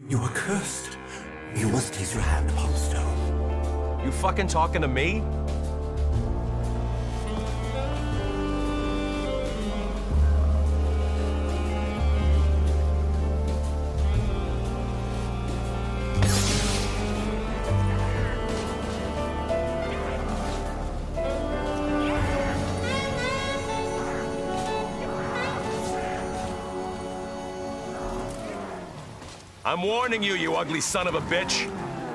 You are cursed. You must place your hand upon the stone. You fucking talking to me? I'm warning you, you ugly son of a bitch!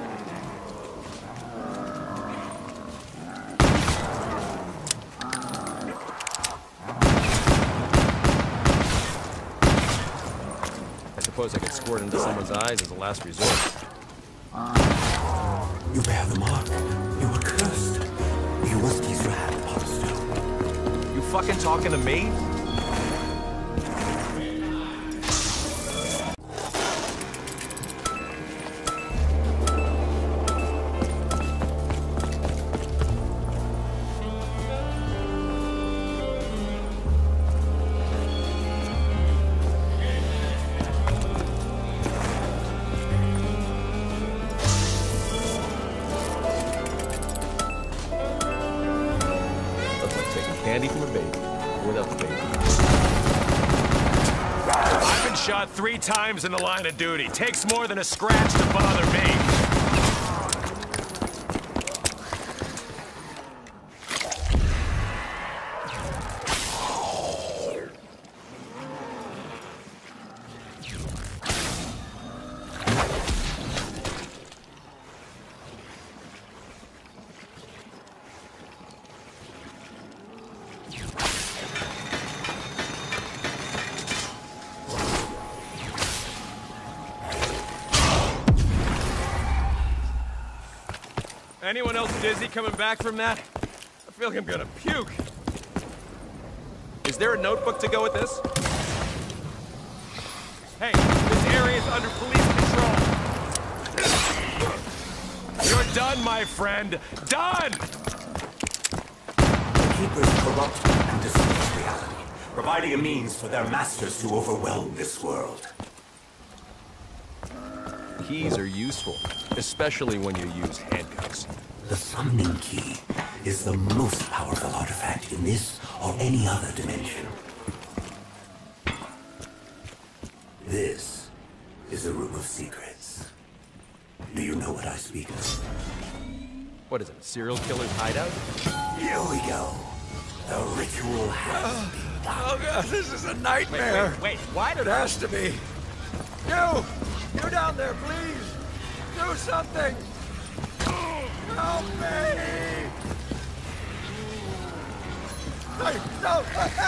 I suppose I could squirt into someone's eyes as a last resort. You bear the mark. You are cursed. You must place your hand upon the stone. You fucking talking to me? Candy from a baby, without the baby. I've been shot 3 times in the line of duty. Takes more than a scratch to bother me. Anyone else dizzy coming back from that? I feel like I'm gonna puke. Is there a notebook to go with this? Hey, this area is under police control. You're done, my friend. Done! The Keepers corrupt and distort reality, providing a means for their masters to overwhelm this world. Keys are useful, especially when you use handcuffs. The summoning key is the most powerful artifact in this or any other dimension. This is the Room of Secrets. Do you know what I speak of? What is it, a serial killer's hideout? Here we go. The ritual has been done. Oh god, this is a nightmare. Wait, what? It has to be. You down there, please. Do something. Help me. Hey, no.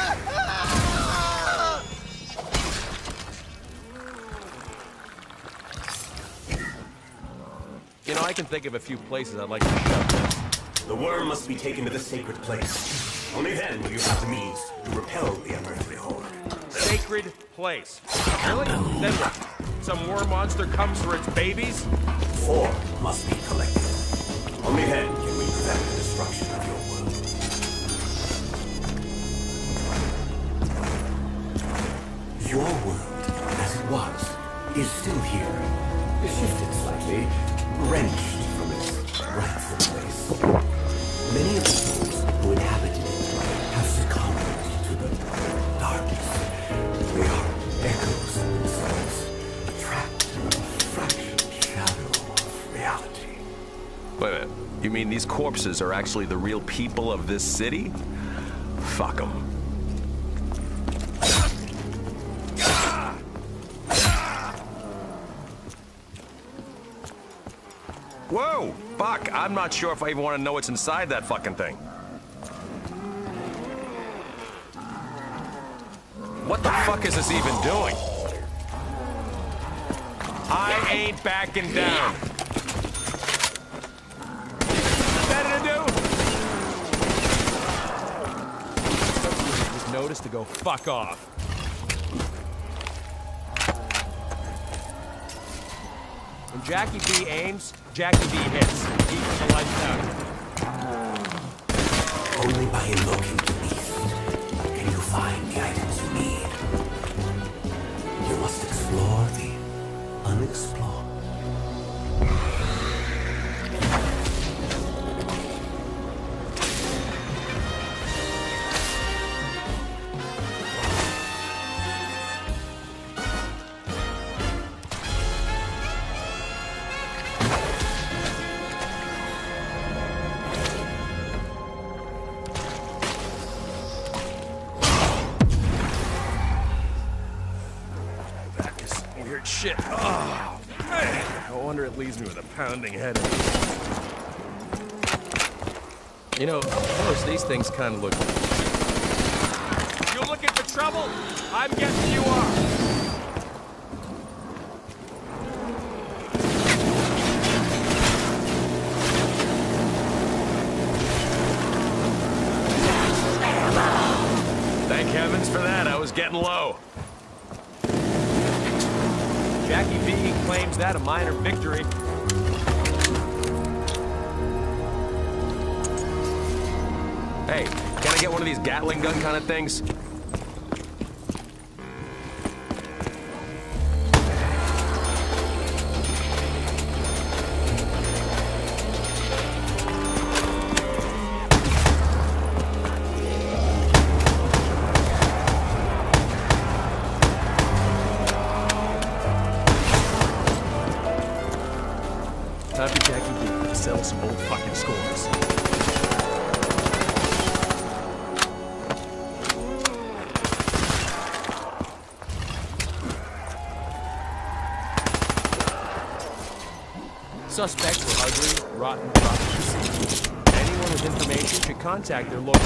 You know, I can think of a few places I'd like to shove this. The worm must be taken to the sacred place. Only then will you have the means to repel the unearthly horde. Sacred place. Really? Then what? Some war monster comes for its babies? 4 must be collected. Only then can we prevent the destruction of your world. Your world, as it was, is still here. Shifted slightly, wrenched from its rightful place. Many of the souls who inhabited it have succumbed to the darkness. We are echoes of themselves, trapped in a fractured shadow of reality. Wait a minute. You mean these corpses are actually the real people of this city? Fuck them. Whoa! Fuck! I'm not sure if I even want to know what's inside that fucking thing. What the fuck is this even doing? I ain't backing down. Better to do? Just notice to go fuck off. When Jackie B aims, Jackie B hits. Keep the lights down. Only by invoking the beast can you find the items you need. You must explore the unexplored. that leaves me with a pounding headache. You know, up close, these things kind of look... You looking for trouble? I'm guessing you are. Thank heavens for that, I was getting low. Jackie V claims that a minor victory. Hey, can I get one of these Gatling gun kind of things? Time for Jackie V to settle some old fucking scores. Suspects were ugly, rotten prostitutes. Anyone with information should contact their local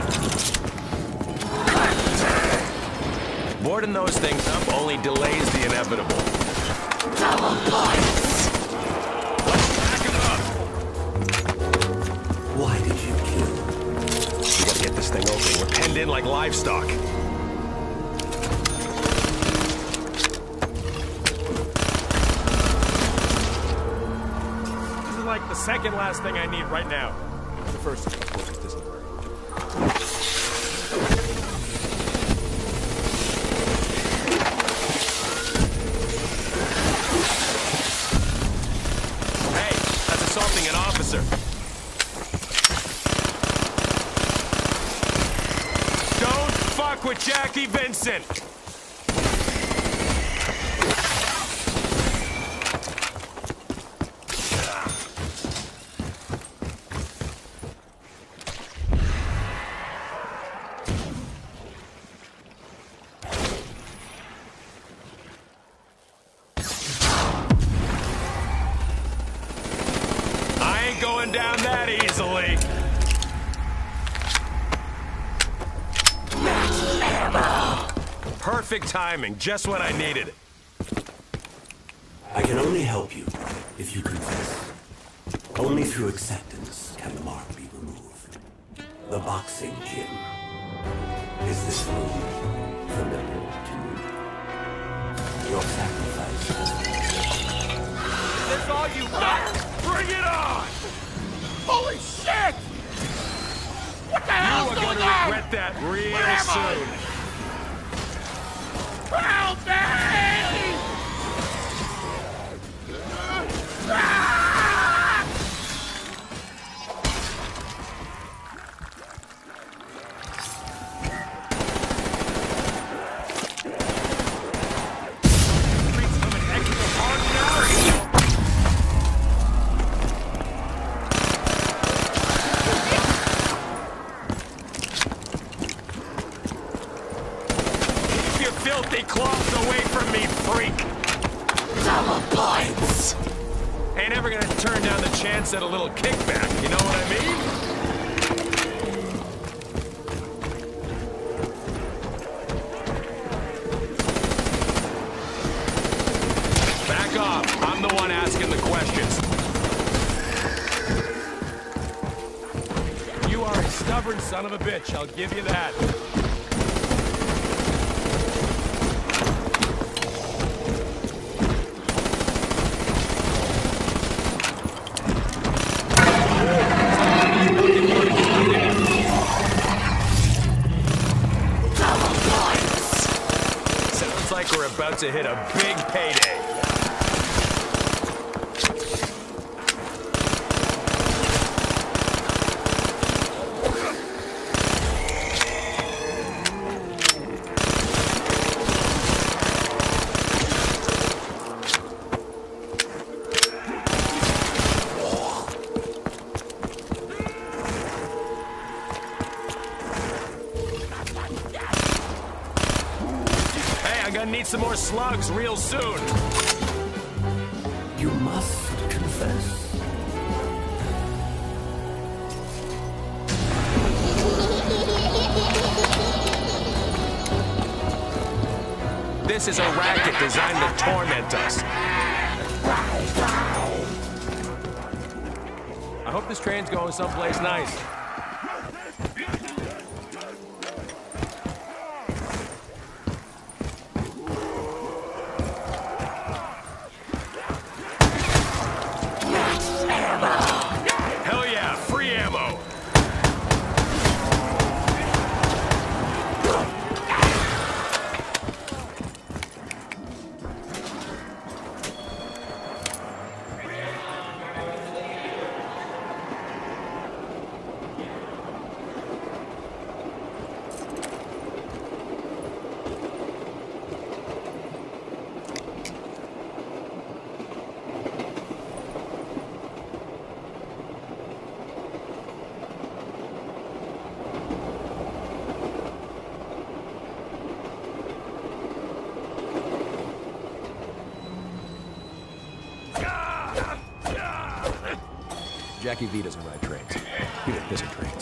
club. Boarding those things up only delays the inevitable. Double points! Why did you kill? We gotta get this thing open. We're penned in like livestock. This is like the second last thing I need right now. The first, of course, is Disney. Hey, that's assaulting an officer. Fuck with Jackie Vincent! I ain't going down that easily. Perfect timing, just what I needed. I can only help you if you confess. Only through acceptance can the mark be removed. The boxing gym. Is this room familiar to you? Your sacrifice has been... Is this all you got? Bring it on! Holy shit! What the hell's You are going gonna on? regret that real Where am I? soon. Help me! Ah! Treats them an extra hard Keep your filthy claws away from me, freak! Double points! Ain't ever gonna turn down the chance at a little kickback, you know what I mean? Back off. I'm the one asking the questions. You are a stubborn son of a bitch, I'll give you that. Sounds like we're about to hit a big payday. Hey, I'm gonna need some more slugs real soon. You must confess? This is a racket designed to torment us. I hope this train's going someplace nice. Hell yeah, free ammo! Jackie V doesn't ride trains. He doesn't trains.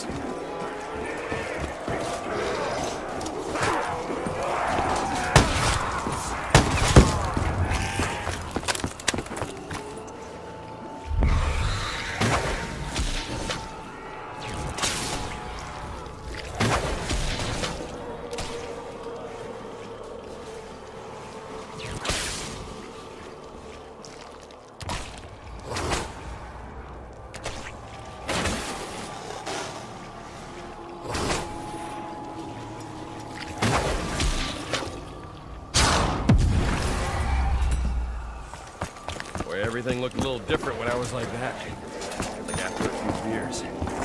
Everything looked a little different when I was like that. Like after a few beers.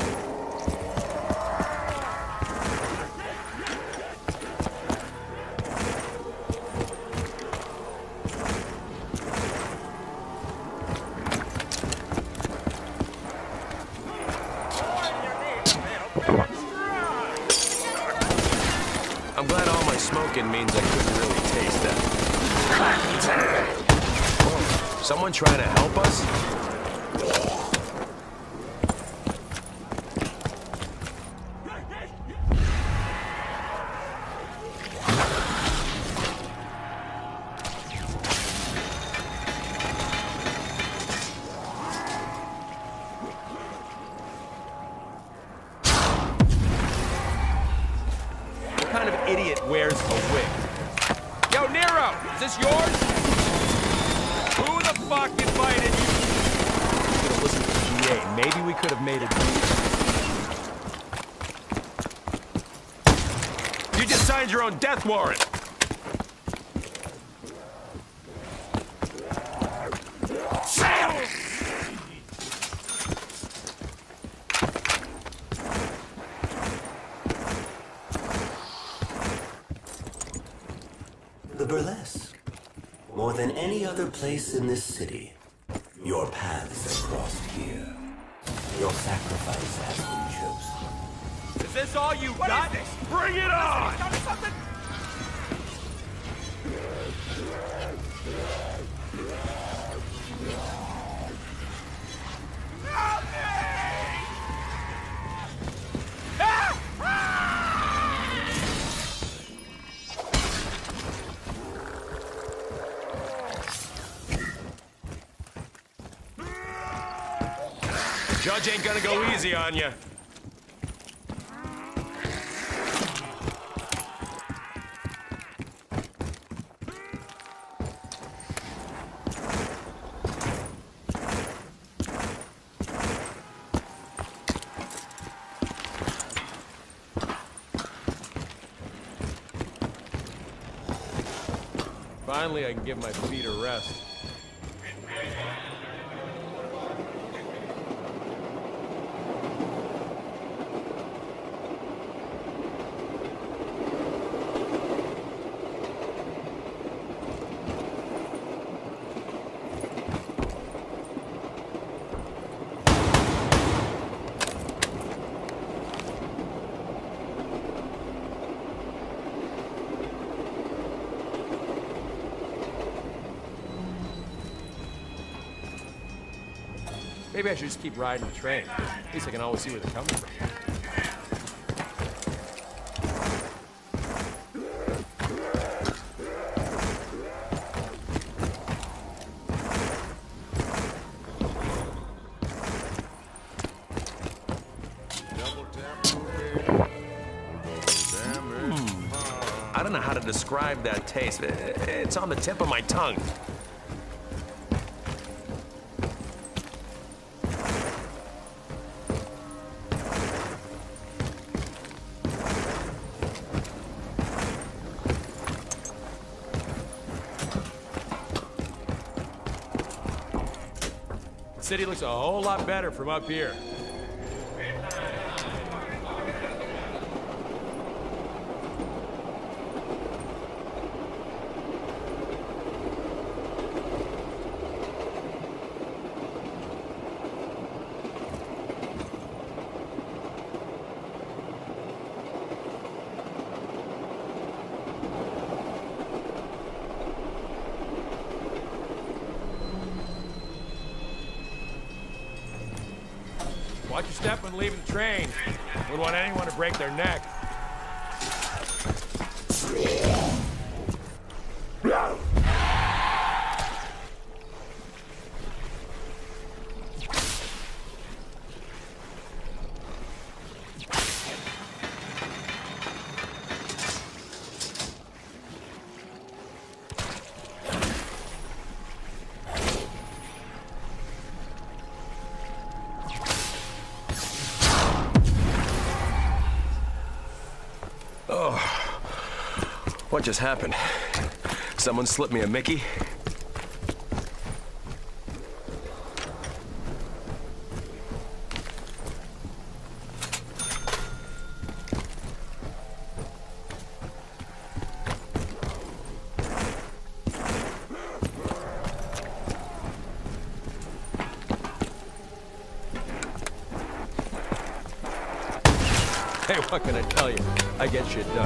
I'm glad all my smoking means I couldn't really taste that. Someone trying to help us? What kind of idiot wears a wig? Yo, Nero! Is this yours? Who the fuck invited you? Should have listened to the GA. Maybe we could have made it. You just signed your own death warrant. The Burlesque. More than any other place in this city, your paths are crossed here. Your sacrifice has been chosen. Is this all you got? Bring it on! Tell me something! Judge ain't gonna go easy on you. Finally, I can give my feet a rest. Maybe I should just keep riding the train. At least I can always see where they're coming from. I don't know how to describe that taste. It's on the tip of my tongue. The city looks a whole lot better from up here. Watch your step when leaving the train. Wouldn't want anyone to break their neck. What just happened? Someone slipped me a Mickey? Hey, what can I tell you? I get shit done.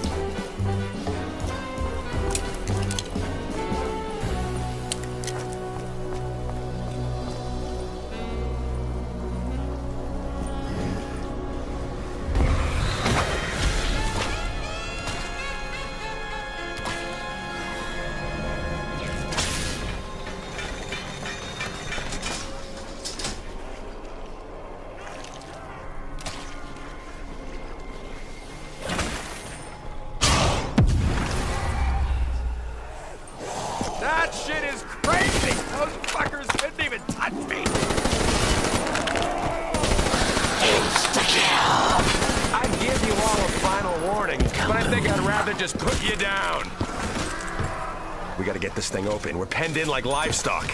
That shit is crazy! Those fuckers couldn't even touch me! I'd give you all a final warning, but I think I'd rather just put you down. We gotta get this thing open. We're penned in like livestock.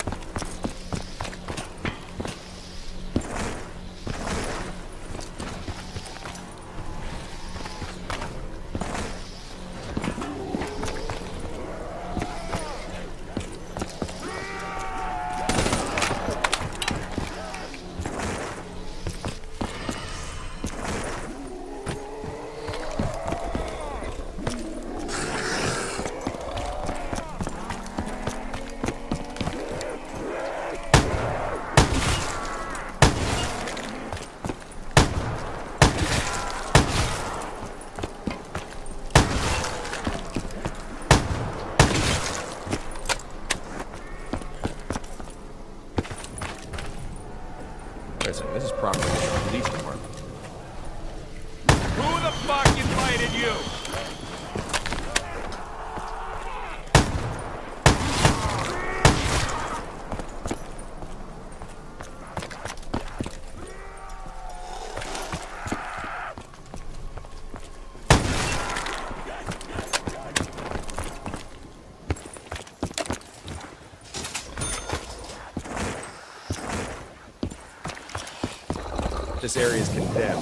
Listen, this is proper police department. Who the fuck invited you? This area is condemned.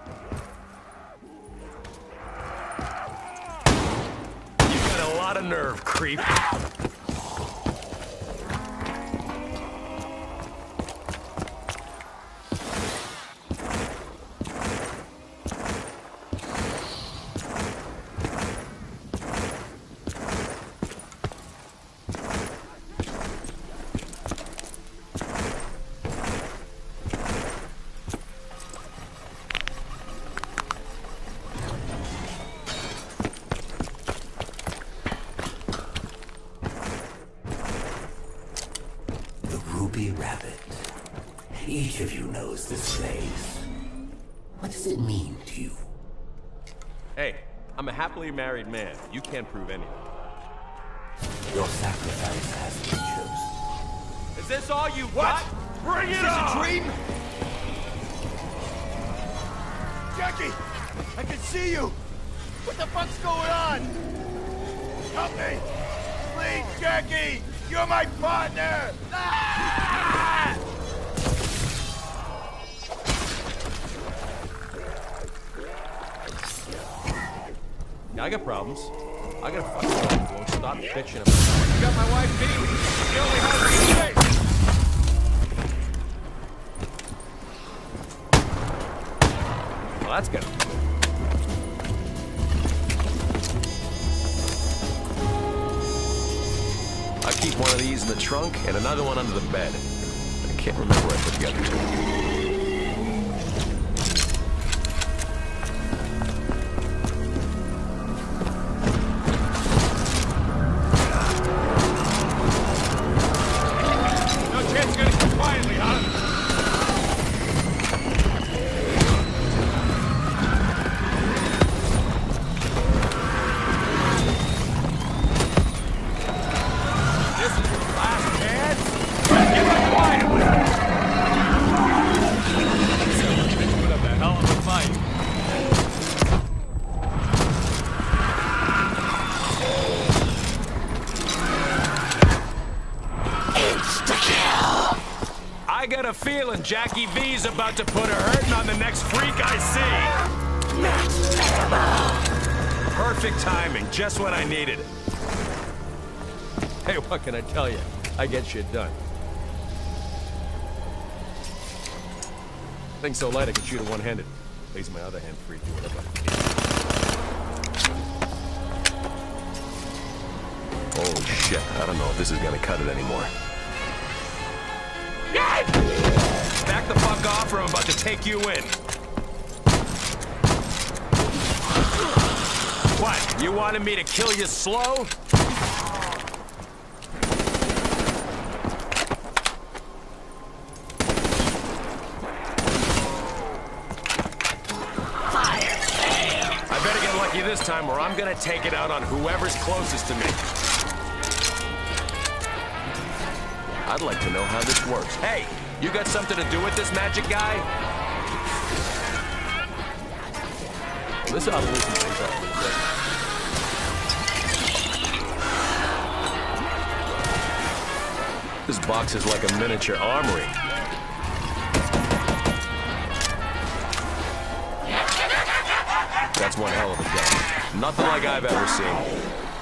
You got a lot of nerve. nerve, creep. Ruby Rabbit. Each of you knows this place. What does it mean to you? Hey, I'm a happily married man. You can't prove anything. Your sacrifice has been chosen. Is this all you got? Bring it on! A dream? Jackie! I can see you! What the fuck's going on? Help me! Please, Jackie! You're my partner! Ah! Yeah, I got problems. I got a fucking wife who won't stop bitching about it. You got my wife beat me. She only has me face. Well, that's good. I keep one of these in the trunk and another one under the bed. I can't remember where I put the other two. I got a feeling Jackie V's about to put a hurting on the next freak I see. Perfect timing, just what I needed. Hey, what can I tell you? I get shit done. Thing's so light I can shoot it one-handed. Leaves my other hand free to do whatever I Holy shit, I don't know if this is gonna cut it anymore. Back the fuck off or I'm about to take you in. What, you wanted me to kill you slow? I better get lucky this time or I'm gonna take it out on whoever's closest to me. I'd like to know how this works. Hey, you got something to do with this magic guy? Well, this ought to loosen things up a little bit. This box is like a miniature armory. That's one hell of a gun. Nothing like I've ever seen.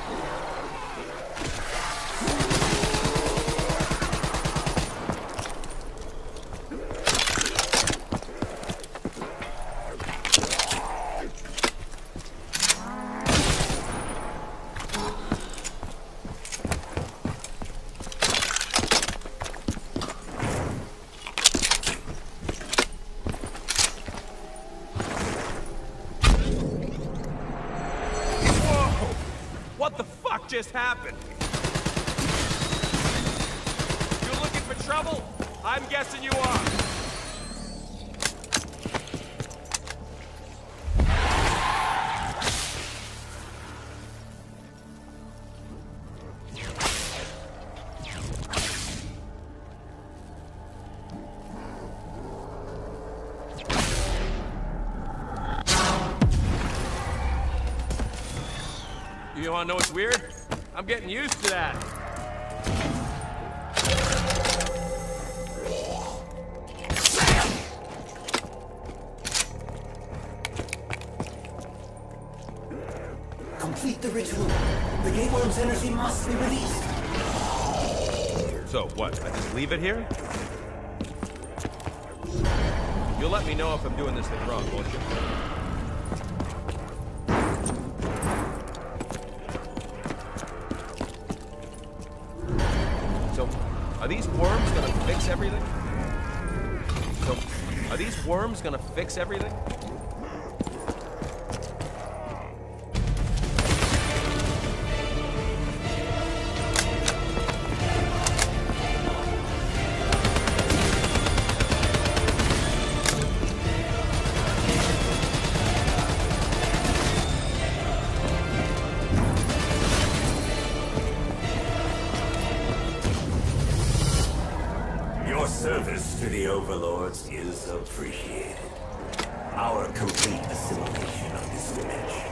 What the fuck just happened? You looking for trouble? I'm guessing you are. You wanna know what's weird? I'm getting used to that. Complete the ritual, The gateworm's energy must be released. So, what? I just leave it here? You'll let me know if I'm doing this thing wrong, won't you? So, are these worms gonna fix everything? Are these worms gonna fix everything? Your service to the Overlords is appreciated. Our complete assimilation of this dimension.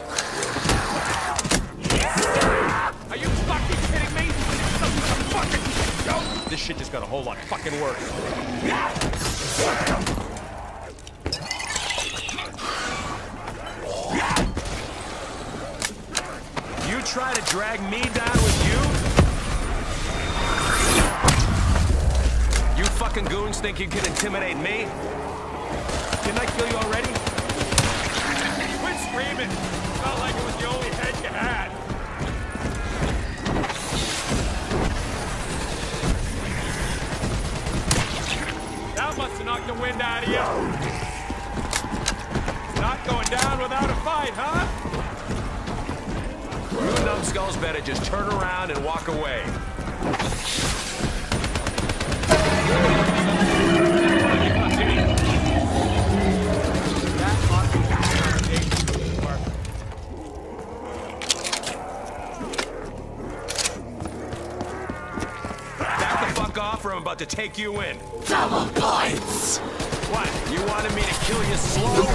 Are you fucking kidding me? Some fucking joke? This shit just got a whole lot fucking worse. You try to drag me down with you? You fucking goons think you can intimidate me? Didn't I kill you already? Quit screaming! Felt like it was the only head you had. That must have knocked the wind out of you. Not going down without a fight, huh? You numbskulls better just turn around and walk away. Back the fuck off or I'm about to take you in. Double points! What? You wanted me to kill you slow?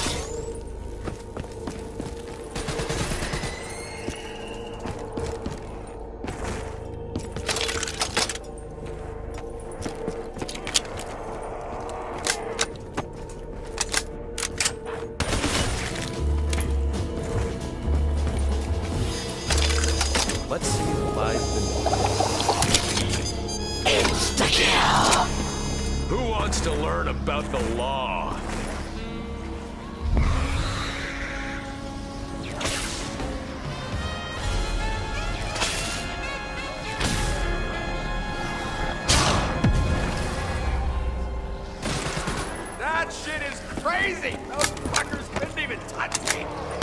Let's see the live Insta-kill! Who wants to learn about the law? That shit is crazy! Those fuckers couldn't even touch me!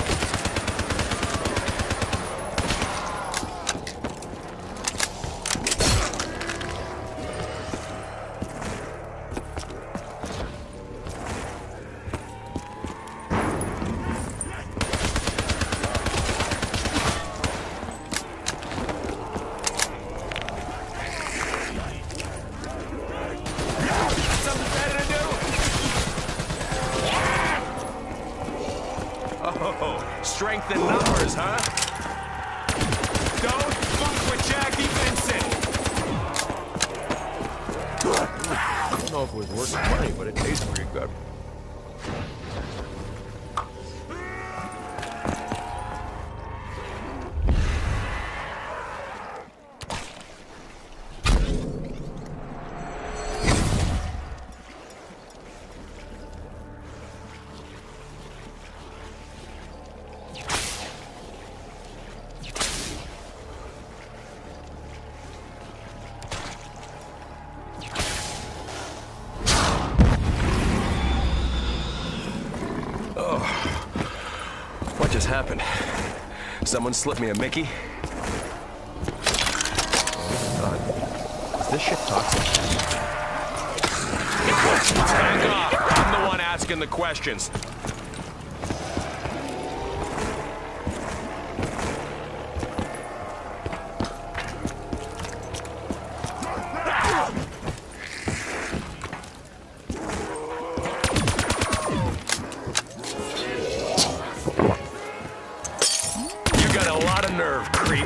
Oh, strength in numbers, huh? Don't fuck with Jackie Vincent! I don't know if it was worth the money, but it tastes pretty good. What just happened? Someone slipped me a Mickey? God, is this shit toxic? Back off! I'm the one asking the questions. Nerve, creep.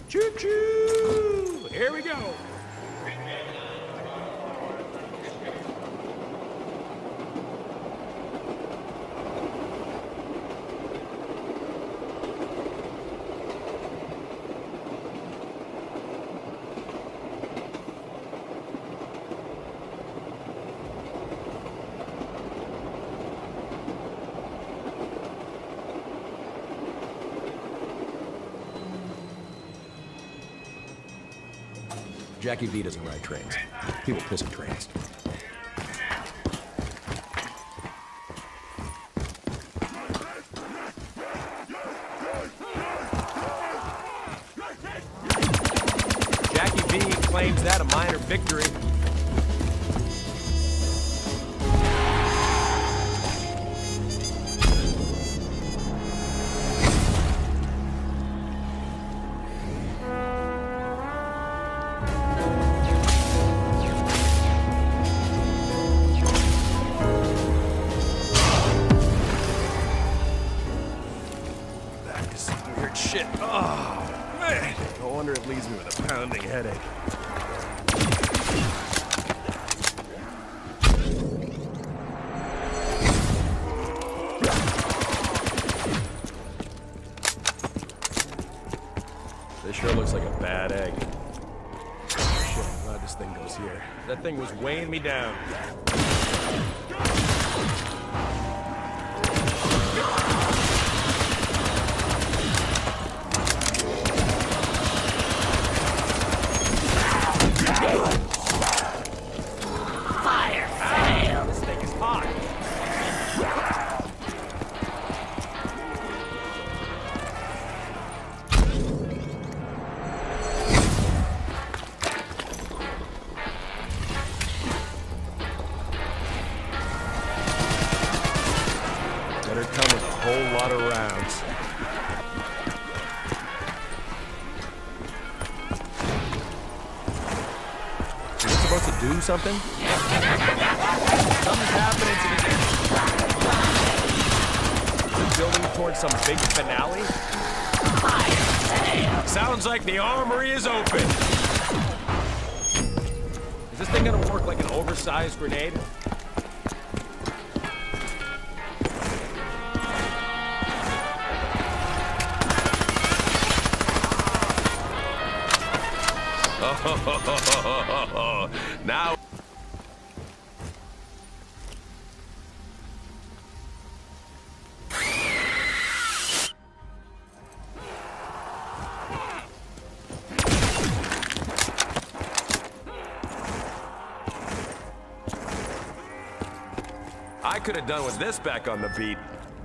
Choo-choo! Here we go. Jackie V doesn't ride trains. People piss in trains. Jackie V claims that a minor victory. Shit. Oh, man. No wonder it leaves me with a pounding headache. This sure looks like a bad egg. Shit, I'm glad this thing goes here. That thing was weighing me down. Fire fail. This thing is hot. Better come with a whole lot of rounds. Is it supposed to do something? Something's happening to me. Is it building towards some big finale? Sounds like the armory is open. Is this thing gonna work like an oversized grenade? Now. I could have done with this back on the beat.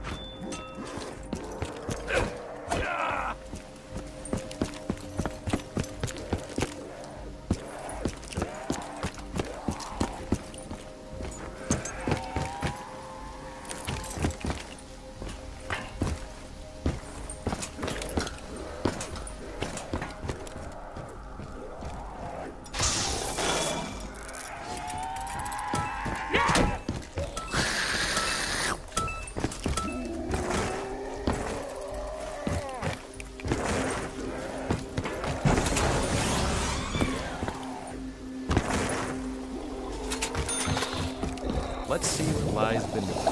Let's see what lies beneath.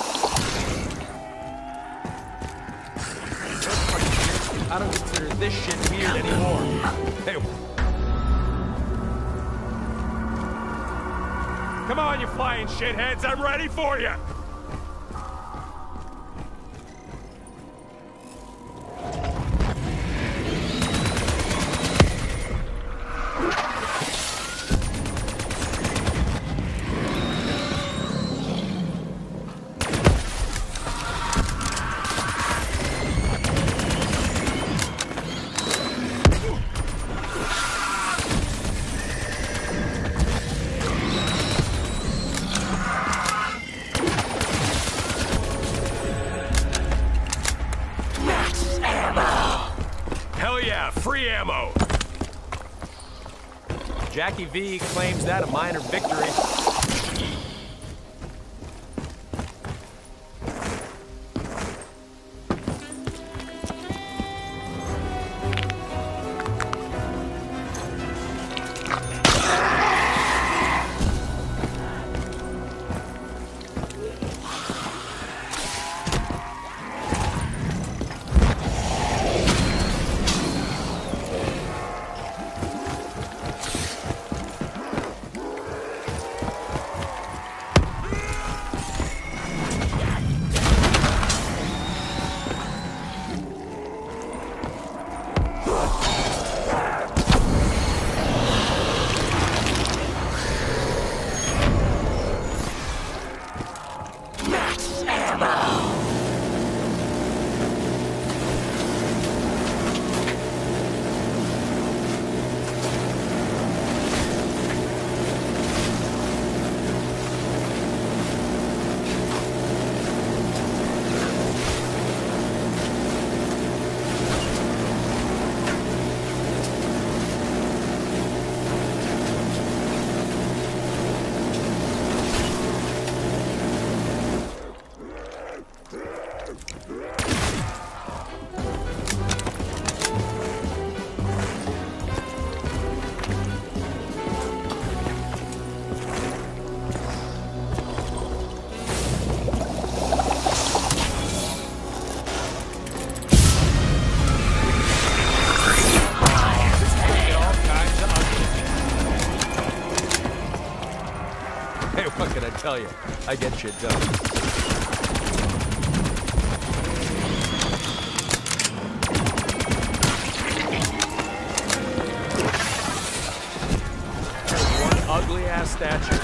I don't consider this shit weird anymore. Hey. Come on, you flying shitheads. I'm ready for you. Hell yeah, free ammo! Jackie V claims that a minor victory. tell you, I get shit done. Ugly-ass statue.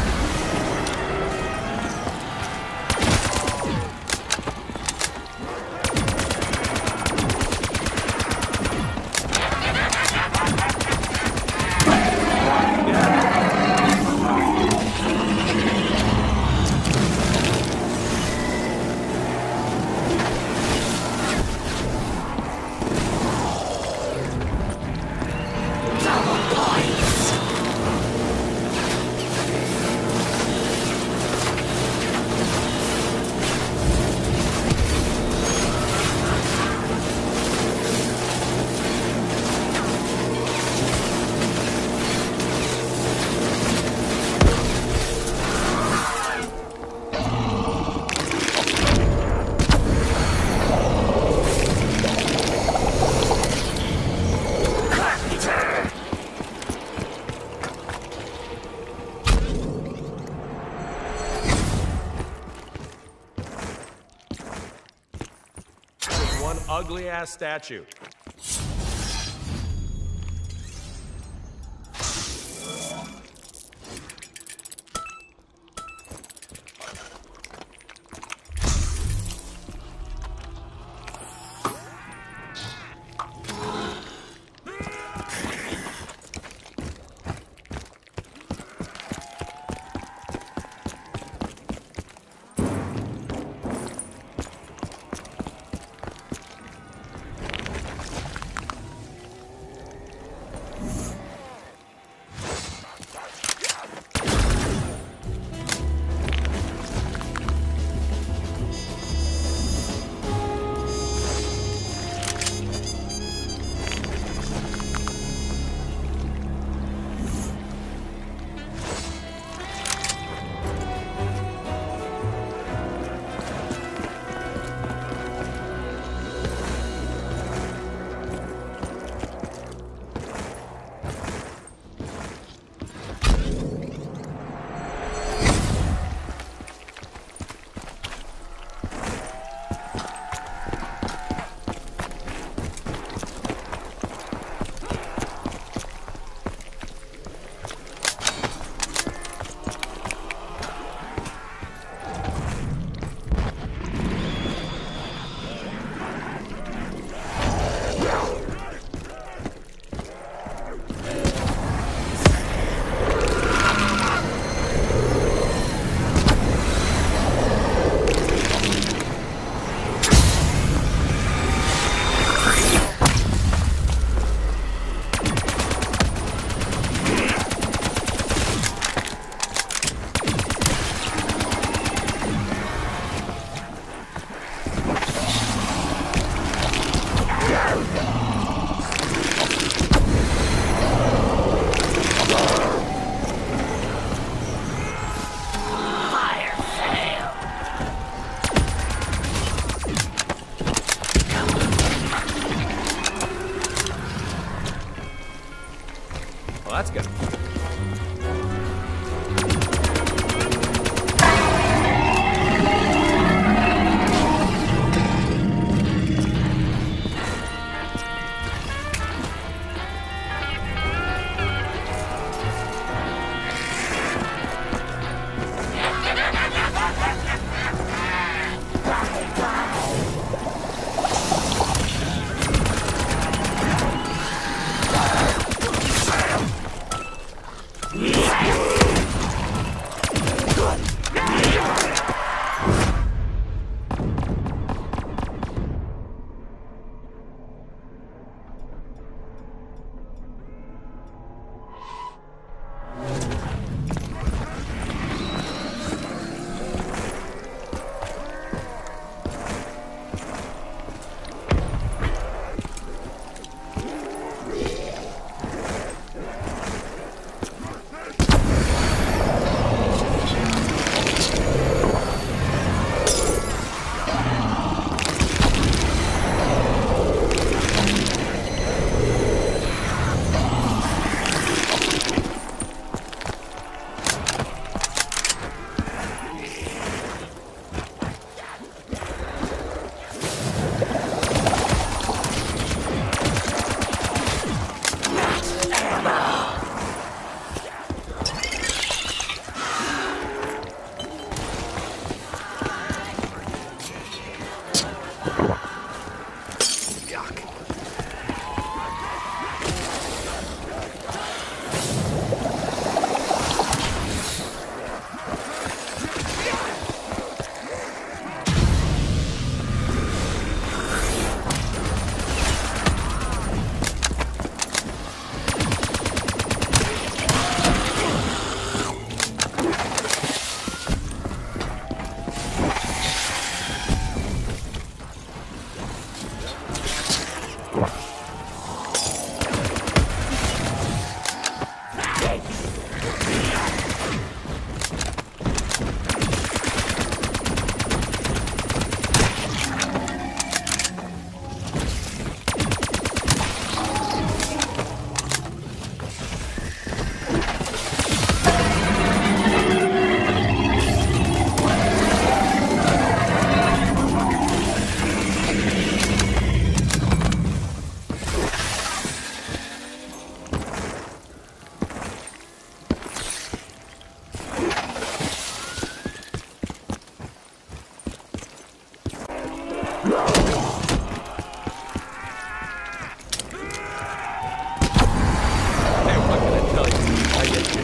Ugly-ass statue. Well, that's good.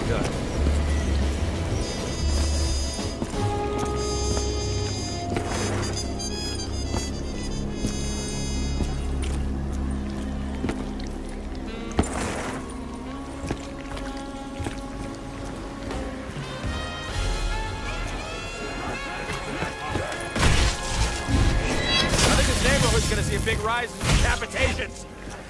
done. I think this neighborhood's gonna see a big rise in decapitations.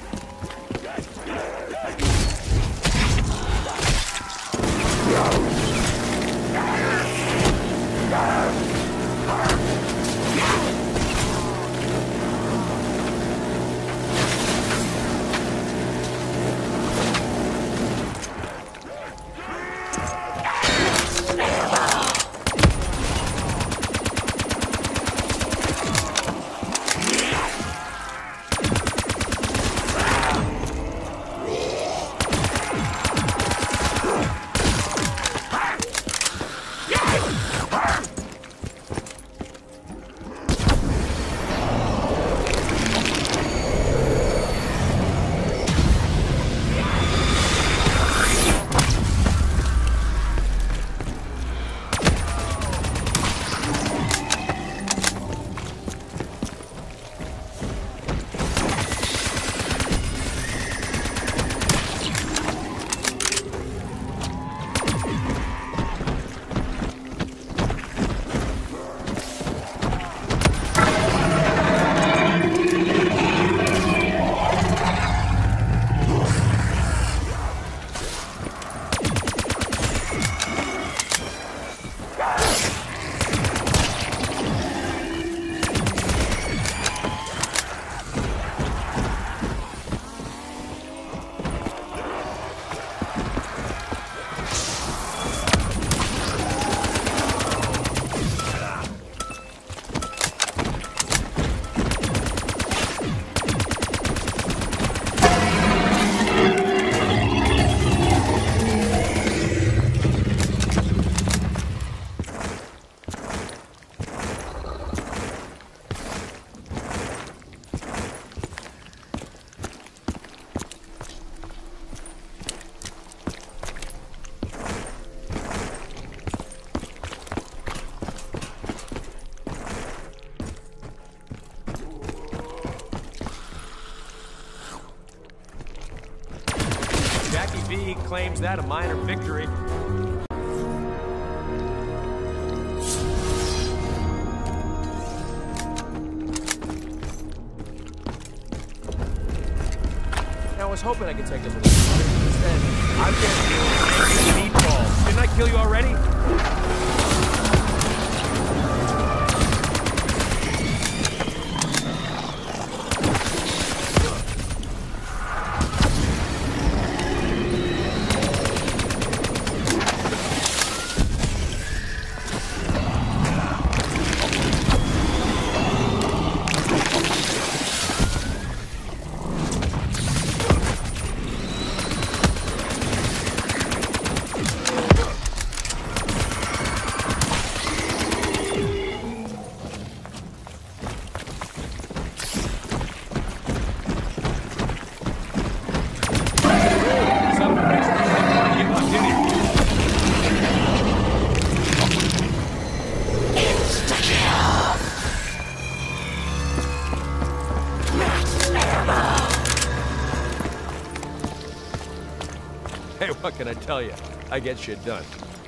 Jackie V claims that a minor victory. Now, I was hoping I could take a little break. Instead, I'm getting meatballs. Didn't I kill you already? Hey, what can I tell you? I get shit done.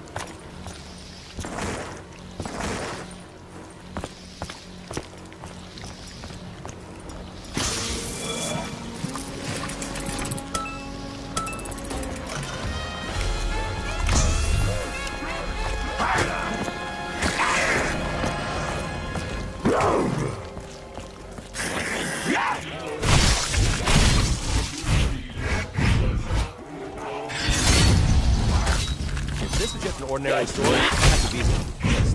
This is just an ordinary sword. It has to be fixed.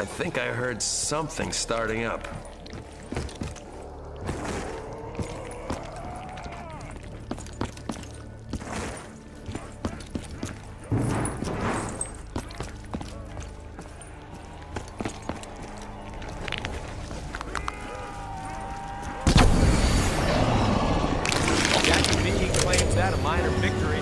I think I heard something starting up. Jackie Vicky claims that a minor victory.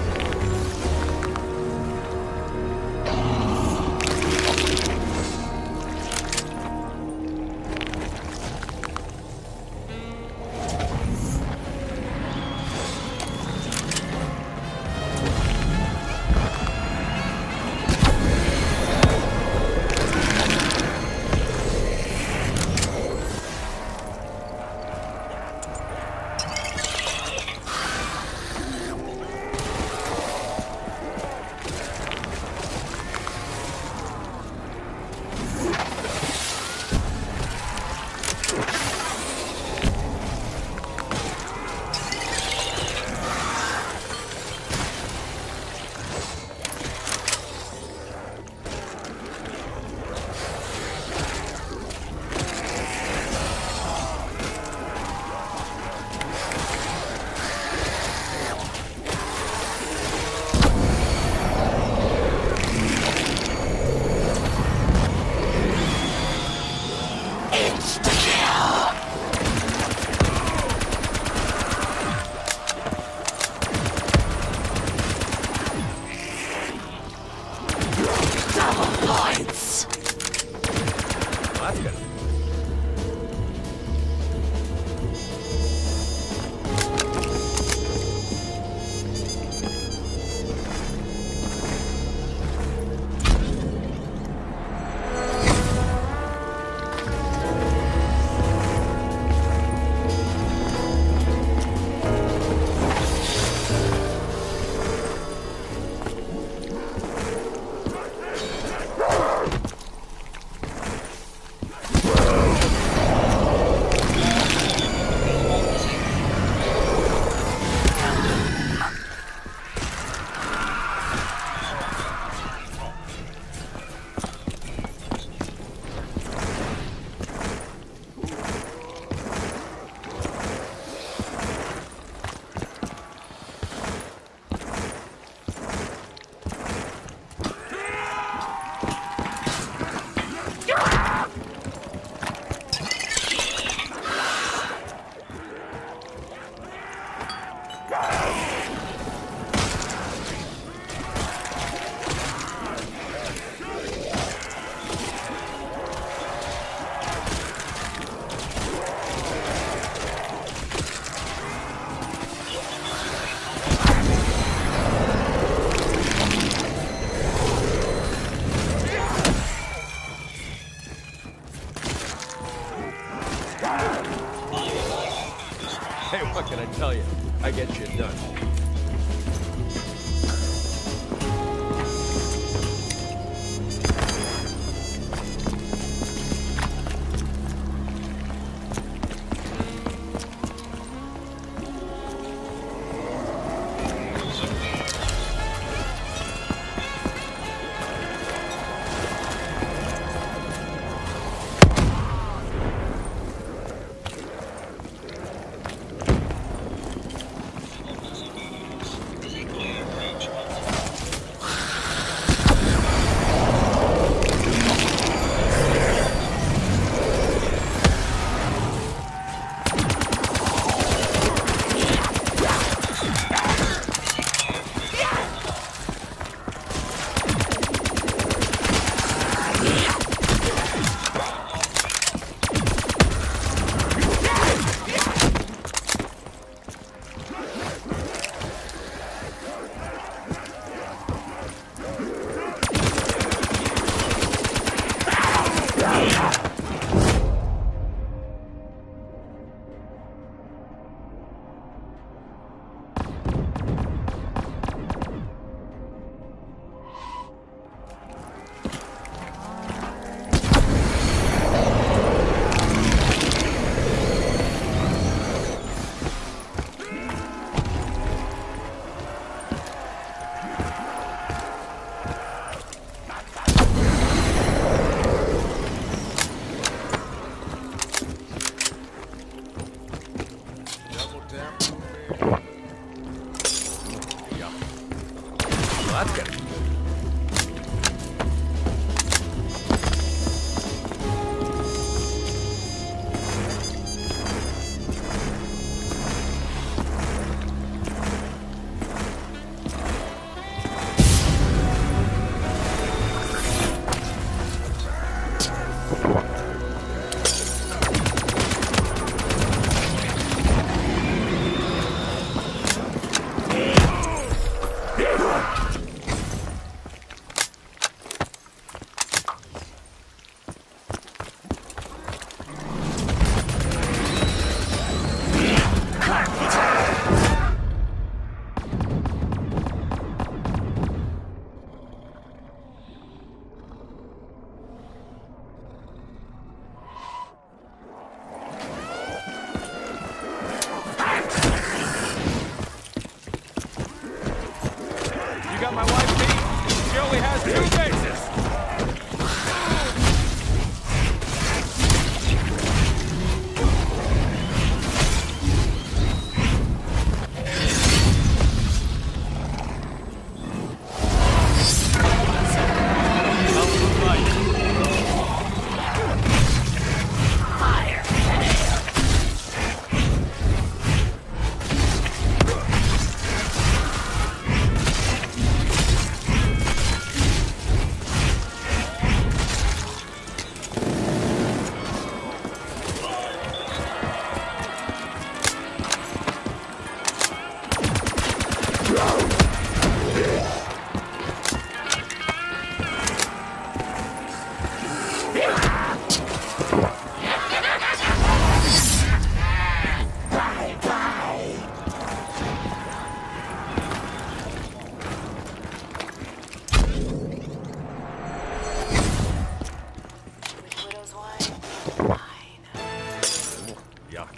that's good. Got my wife beat. She only has 2 bases. Yuck.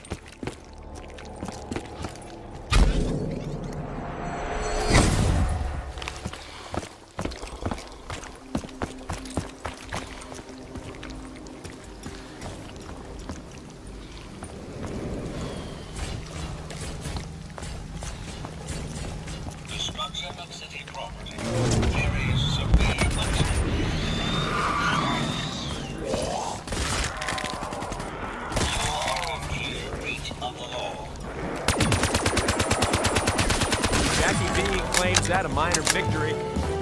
Destruction of city property. Very severe consequences. Of the law. Jackie B claims that a minor victory.